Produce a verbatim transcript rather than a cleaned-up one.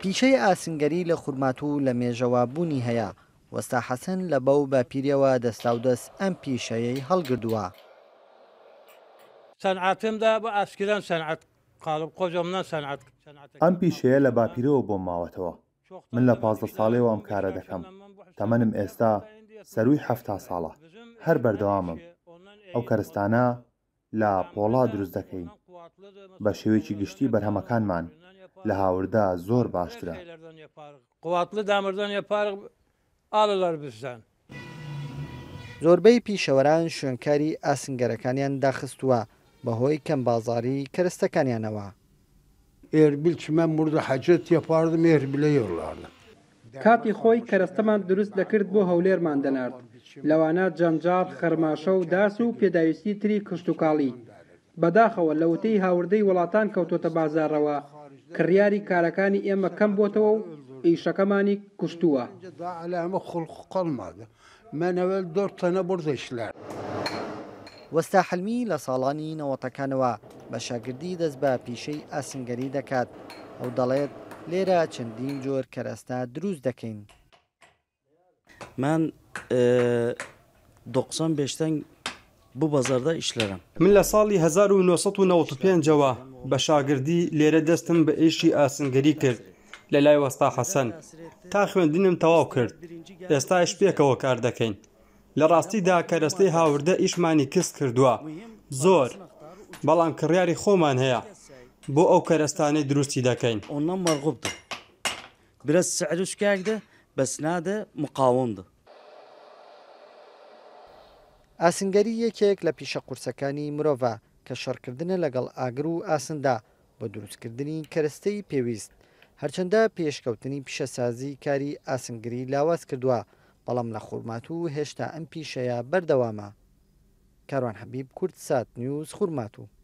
پیشەی ئاسنگەری لە خورماتوو لە مێژەوە بوونی هەیە. وەستا حەسەن لە بەو باپیرەوە دەستا و دەست ئەم پیشەیەی هەڵگردووە. سەنعاتمدا بە ئاسکردان سەنعات قالب قۆزۆمنان سەنعات ئەم پیشەیە لە باپیرەوە بۆ ماوەتەوە. من لە پازدە ساڵێەوە ئەم کارە دەکەم. تەمەنم ئێستا سەرووی هەفتا ساڵە. هەر بەردەوامم. ئەو کەرستانە لە پۆڵا دروست دەکەین. بە شێوەیەکی گشتی بەرهەمەکانمان لە هاوردا زۆر باشترە. قواتڵ دامردان پارک ئاڵەلار بستان. زۆربەی پیشەوەران شوێنکاری ئاسنگەرەکانیان داخستووە بەهۆی کەم بازاڕی کەرستەکانیانەوە. ئێربیل چمە مورد حەجەت یەپاردم ئێربیلە یۆڵاردە. کاتی خۆی کەرەستەمان دروست دەکرد بۆ هەولێرمان دەنارد. لەوانە جەنجاڵ خەرماشە و داس و پێداویستی تری کشت و کاڵی. بەداخەوە لە وتەی هاوردەی وڵاتان کەوتۆتە بازاڕەوە کڕیاری کارەکانی ئێمە کەم بۆتەوە و ئیشەکەمانی کوشتووە. ئەمە خڵقەڵمادە منەوەل دۆر تەنە بردەشلار. وەستا حەلمی لە ساڵانی نەوەتەکانەوە بە شاگردی دەست بە پیشەی ئاسنگەری دەکات. ئەو دەڵێت لێرە چەندین جۆر کەرەستە دروست دەکەین. من دۆقسان بێشتەنگ بۆ بازاردا ئیشلەرم. من لە ساڵی هەزار و نۆ سەد و نەوەت و پێنجەوە بە شاگردی لێرە دەستم بە ئیشی ئاسنگەری کرد لە لای وەستا حەسەن تا خوێندنم تەواو کرد. ئێستاش پێکەوە کار دەکەین. لە ڕاستیدا کەرەستەی هاوردە ئیشمانی کەس کردووە زۆر، بەڵام کڕیاری خۆمان هەیە بۆ ئەو کەرەستانەی دروستی دەکەین. ئۆنان مەرغوبدە برە سعروشکاکدە بەسنادە مقاومدە. ئاسنگەری یەکێک لە پیشە قورسەکانی مرۆڤە کە شەڕکردنە لەگەڵ ئاگر و ئاسندا بۆ دروستکردنی کەرەستەی پێویست. هەرچەندە پێشکەوتنی پیشەسازی کاری ئاسنگری لاواز کردووە، بەڵام لە خورماتوو هێشتا ئەم پیشەیە بەردەوامە. کاروان حەبیب، کورد سات نیوز، خورماتوو.